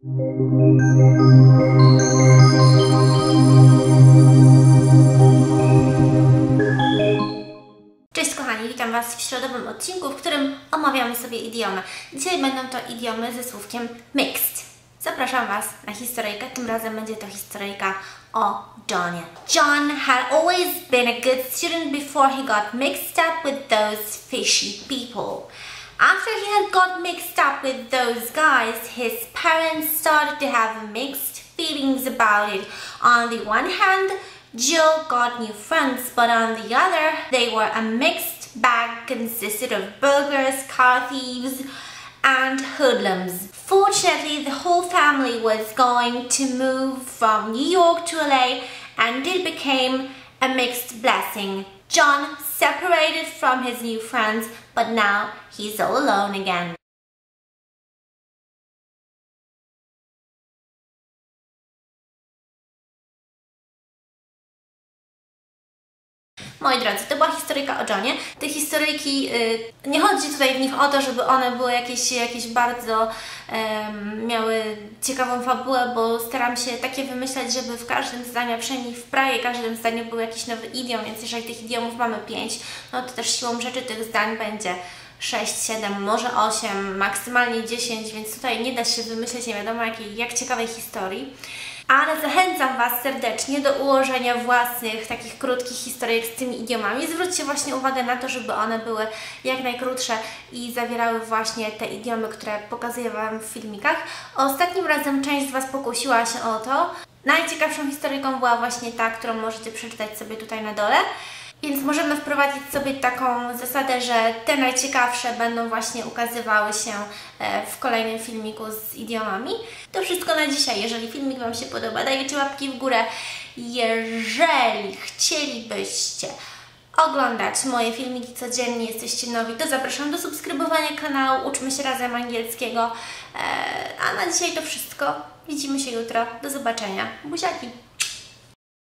Cześć kochani, witam Was w środowym odcinku, w którym omawiamy sobie idiomy. Dzisiaj będą to idiomy ze słówkiem mixed. Zapraszam Was na historyjkę, tym razem będzie to historyjka o Johnie. John had always been a good student before he got mixed up with those fishy people. After he had got mixed up with those guys, his parents started to have mixed feelings about it. On the one hand, Jill got new friends, but on the other, they were a mixed bag consisted of burglars, car thieves, and hoodlums. Fortunately, the whole family was going to move from New York to LA, and it became a mixed blessing. John separated from his new friends, but now he's all alone again. Moi drodzy, to była historyjka o Johnie. Te historyjki, nie chodzi tutaj w nich o to, żeby one były jakieś bardzo miały ciekawą fabułę, bo staram się takie wymyślać, żeby w każdym zdaniu, a przynajmniej w prawie każdym zdaniu był jakiś nowy idiom, więc jeżeli tych idiomów mamy 5, no to też siłą rzeczy tych zdań będzie 6, 7, może 8, maksymalnie 10, więc tutaj nie da się wymyśleć nie wiadomo jak ciekawej historii. Ale zachęcam Was serdecznie do ułożenia własnych takich krótkich historyjek z tymi idiomami. Zwróćcie właśnie uwagę na to, żeby one były jak najkrótsze i zawierały właśnie te idiomy, które pokazuję Wam w filmikach. Ostatnim razem część z Was pokusiła się o to. Najciekawszą historyjką była właśnie ta, którą możecie przeczytać sobie tutaj na dole. Więc możemy wprowadzić sobie taką zasadę, że te najciekawsze będą właśnie ukazywały się w kolejnym filmiku z idiomami. To wszystko na dzisiaj. Jeżeli filmik Wam się podoba, dajcie łapki w górę. Jeżeli chcielibyście oglądać moje filmiki codziennie, jesteście nowi, to zapraszam do subskrybowania kanału. Uczmy się razem angielskiego. A na dzisiaj to wszystko. Widzimy się jutro. Do zobaczenia. Buziaki!